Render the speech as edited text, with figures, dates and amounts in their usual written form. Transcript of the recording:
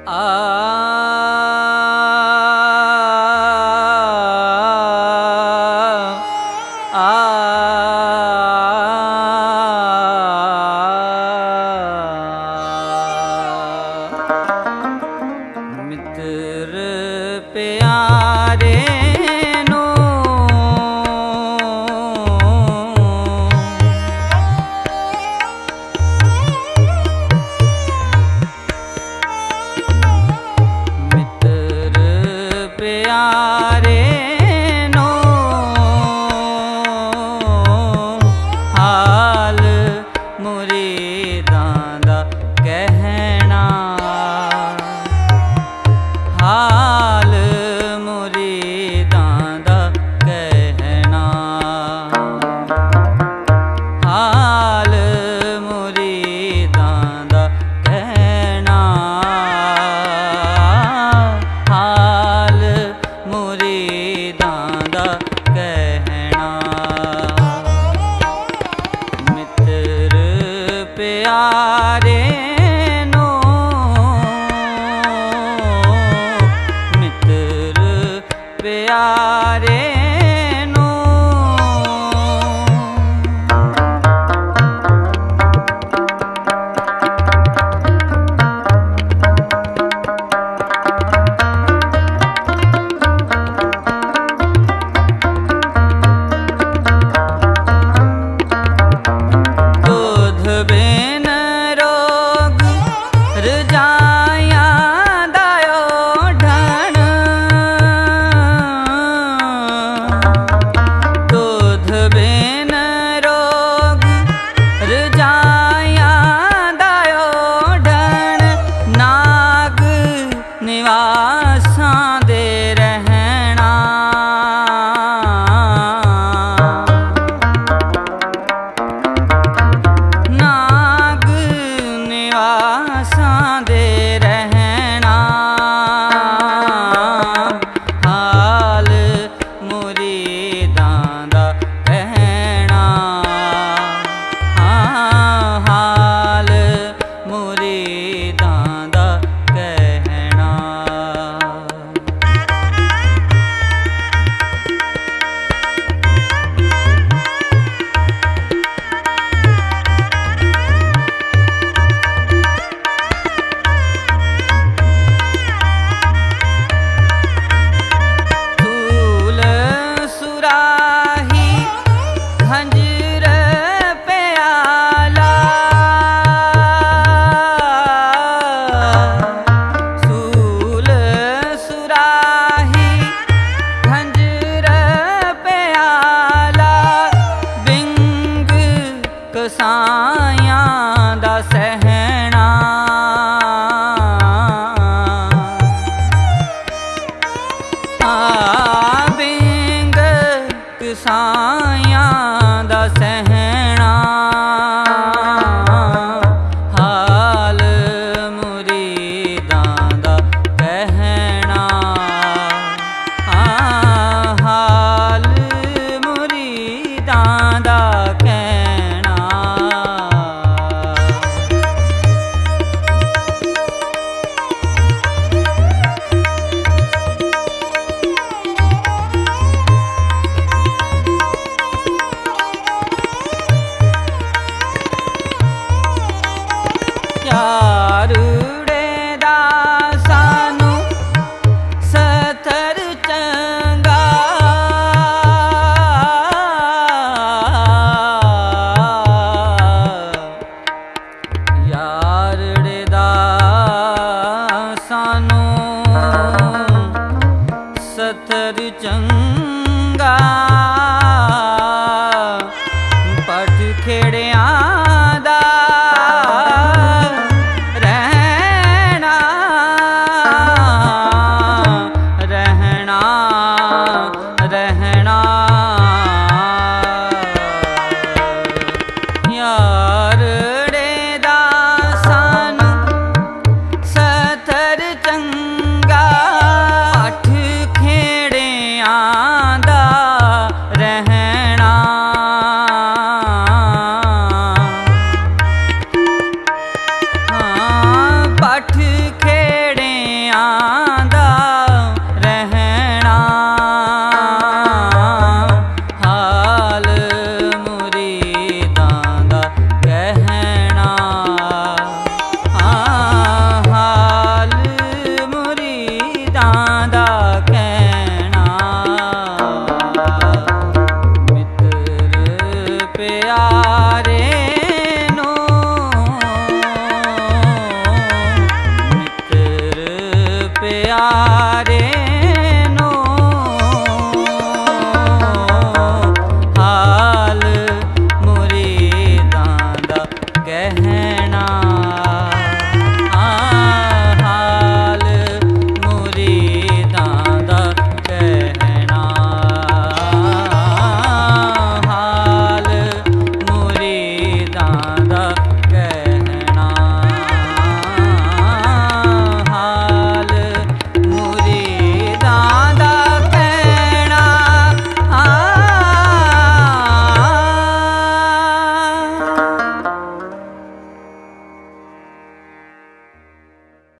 मित्र प्यारे नो मित्र प्यारे नो हाल मुरीदां दा कहना हाल मुरीदां दा कहना हाल मुरीदां दा कहना हाल मुरीदां दा कहना मित्र प्यारे प्यारे नो दूध बिन रोग रजाया दायो ढण दूध बिन रोग रजाया दायो ढण नाग निवासां दे रहना नाग निवासां दे रहना हाल मुरीदां दा कहना हाल मुरीदां दा कहना फूल सुराही खंजर प्याला फूल सुराही खंजर प्याला बिंग कसायां दा सह